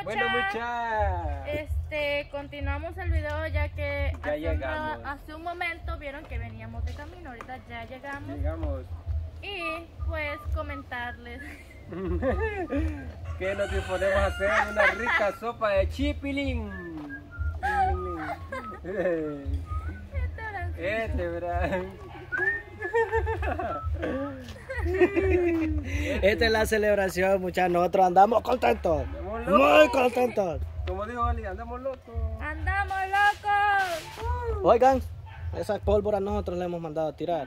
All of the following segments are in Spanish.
Bueno, mucha. Continuamos el video ya que Ya llegamos. hace un momento vieron que veníamos de camino, ahorita ya llegamos. Llegamos. Y pues comentarles. Que nos disponemos a hacer una rica sopa de chipilín. ¿Verdad? Esta es la celebración, muchachos. Nosotros andamos contentos. Andamos locos. Muy contentos. Como dijo Ali, andamos locos. ¡Andamos locos! Oigan, esas pólvoras nosotros le hemos mandado a tirar.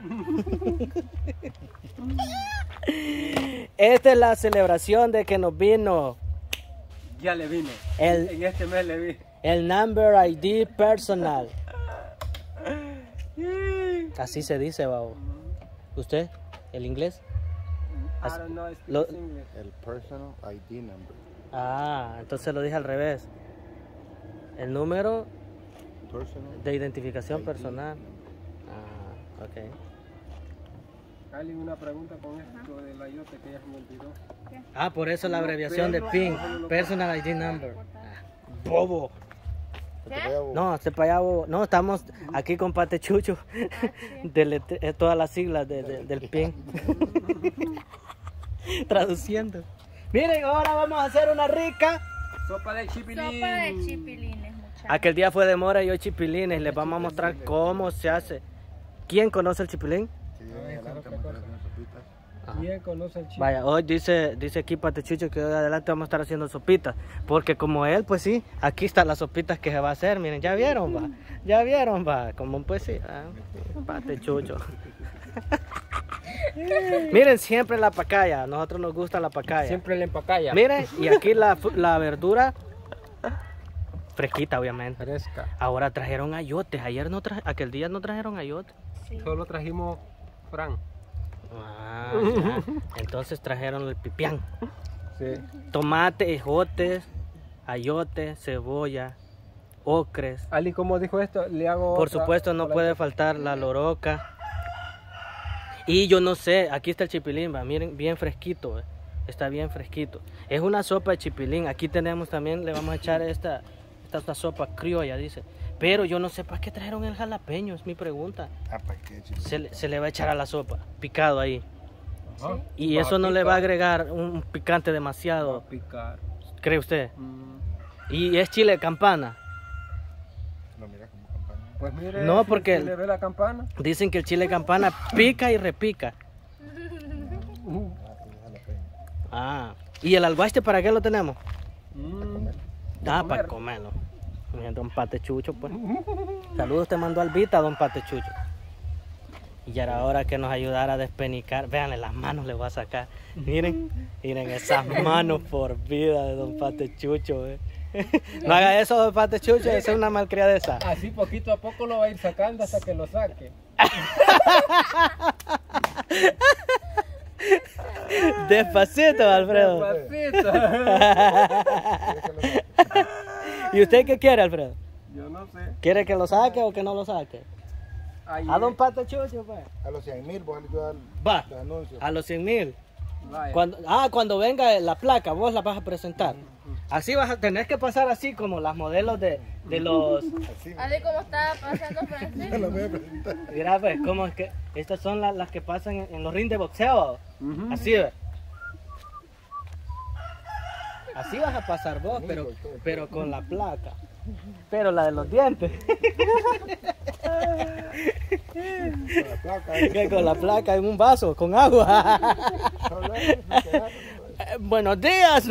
Esta es la celebración de que nos vino Ya le vino. El- En este mes le vi. el Number ID personal. Así se dice, babo. ¿Usted? ¿El inglés? I don't know, speak Lo- English. El personal ID number. Ah, entonces lo dije al revés. El número Personal de identificación ID personal. number. Ah, ok. Ali, una pregunta con esto del ayote que ya se me olvidó. Ah, por eso la abreviación de PIN. Personal ID number. Ah, bobo. No, este para allá, bobo. No, estamos aquí con Pate Chucho. Todas las siglas del PIN. Traduciendo. Miren, ahora vamos a hacer una rica. Sopa de chipilín. Sopa de chipilines, muchachos. Aquel día fue de mora y hoy chipilines. Les vamos a mostrar cómo se hace. ¿Quién conoce el chipilín? Sí, adelante vamos a hacer unas sopitas. ¿Quién conoce el chipilín? Vaya, hoy dice aquí Pate Chucho que hoy adelante vamos a estar haciendo sopitas. Porque como él, pues sí, aquí están las sopitas que se va a hacer. Miren, ya vieron, va. Ya vieron, va. Como pues sí, Pate Chucho. Miren, siempre la pacaya. A nosotros nos gusta la pacaya. Siempre le empacaya. Miren, y aquí la verdura fresquita, obviamente. Fresca. Ahora trajeron ayotes. Aquel día no trajeron ayotes. Sí. Solo trajimos Fran. Ah, ya. Entonces trajeron el pipián. Sí. Tomate, ejotes, ayote, cebolla, ocres. Ali, ¿cómo dijo esto? Le hago. Por otra- supuesto no otra- puede faltar la loroca. Y yo no sé, aquí está el chipilín, va, miren, bien fresquito, está bien fresquito. Es una sopa de chipilín. Aquí tenemos también, le vamos a echar esta sopa criolla, dice. Pero yo no sé para qué trajeron el jalapeño, es mi pregunta. Ah, ¿para qué, chico? Se le va a echar a la sopa, picado ahí. Ajá. Y Va eso no le picar. va a agregar un picante Va demasiado, a picar. ¿cree usted? Mm, Y es chile de campana. No, mira como campaña. Pues mire. No, si- porque- si le ve la campana. Dicen que el chile de campana pica y repica. Ah, sí, jalapeño. Ah, ¿y el alguaste para qué lo tenemos? Mm, Ah, comer. para comerlo. Mira, don Pate Chucho, pues. Saludos te mandó Albita, don Pate Chucho. Y ya era hora que nos ayudara a despenicar. Véanle, las manos le voy a sacar. Miren, miren esas manos por vida de don Pate Chucho. No haga eso, don Pate Chucho, esa es una malcriadeza. Así poquito a poco lo va a ir sacando hasta que lo saque. Despacito, Alfredo. Despacito. ¿Y usted qué quiere, Alfredo? Yo no sé. ¿Quiere que lo saque o que no lo saque? Ahí A don Pate Chucho, pues. A los 100,000 vos le ayudar Va, los anuncios. a los 100,000. vaya. Cuando venga la placa, vos la vas a presentar. Así vas a tener que pasar así como las modelos de los... Así, Así como estaba pasando Francisco. lo voy a presentar. Mira, pues, como es que estas son las que pasan en los rings de boxeo. Ujú. Así, ve. Así vas a pasar vos, pero con la placa. Pero la de los dientes. Con la placa. Que con la placa en un vaso, con agua. Buenos días.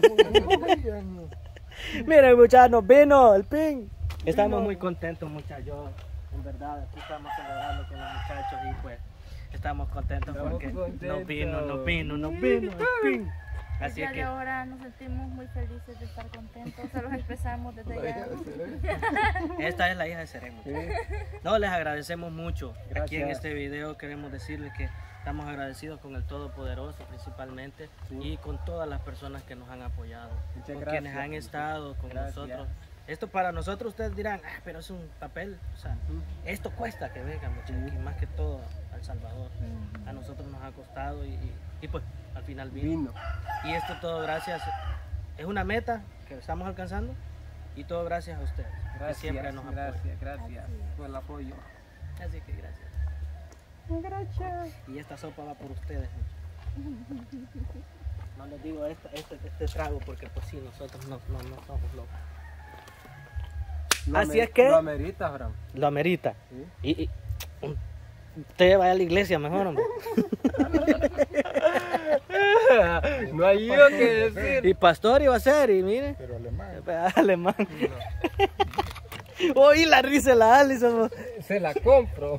Miren, muchachos, nos vino el pin. Estamos muy contentos, muchachos. En verdad, aquí estamos celebrando con los muchachos y pues estamos contentos Estamos porque contentos. nos vino el pin. Así Ya es de que ahora nos sentimos muy felices de estar contentos, se los expresamos desde ya. esta es la hija de Sereno. No, les agradecemos mucho. Aquí en Gracias. este video queremos decirles que estamos agradecidos con el Todopoderoso principalmente y con todas las personas que nos han apoyado, Muchas con gracias. quienes han estado con Gracias. nosotros. Esto para nosotros ustedes dirán, pero es un papel, o sea, esto cuesta que vengan muchachos, y más que todo a El Salvador. A nosotros nos ha costado y pues al final vino. Vino. Y esto todo gracias es una meta que estamos alcanzando y todo gracias a ustedes. Que Gracias, siempre nos apoyan. gracias por el apoyo. Así que gracias. Gracias. Y esta sopa va por ustedes. No les digo este trago porque pues sí, nosotros no somos locos. Así es que- Lo amerita, Abraham. Lo amerita. ¿Sí? Y usted vaya a la iglesia mejor, hombre. No hay yo que decir. Y pastor iba a ser, y mire, Pero alemán. alemán. Oí la risa de la Alison. Se la compro.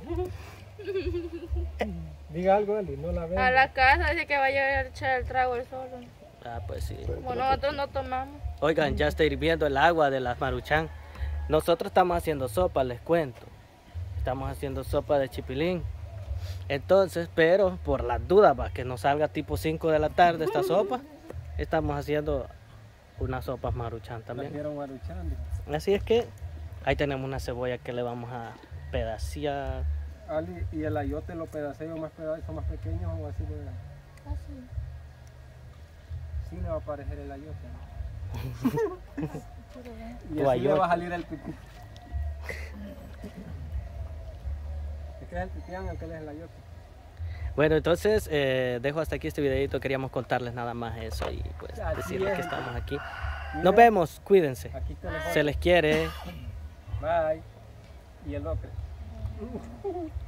Diga algo, Eli, no la veo. A la casa dice que vaya a echar el trago él solo. Ah, pues sí. Como nosotros no tomamos. Oigan, ya está hirviendo el agua de las Maruchan. Nosotros estamos haciendo sopa, les cuento. Estamos haciendo sopa de chipilín. Entonces, pero por las dudas, para que nos salga tipo 5 de la tarde esta sopa, estamos haciendo unas sopas Maruchan La también. quiero maruchando. Así es que ahí tenemos una cebolla que le vamos a pedacear. Ali, ¿y el ayote los pedaceos más pequeños o así? Así. Sí le va a aparecer el ayote. Pero ven. Y Tu así le ayote. va a salir el pipí. ¿Es que es el pipián o que es el ayote? Bueno, entonces dejo hasta aquí este videito. Queríamos contarles nada más eso y pues Así decirles es. que estamos aquí. Mira, Nos vemos, cuídense. Aquí está el Se les quiere. Bye. Y el ocre.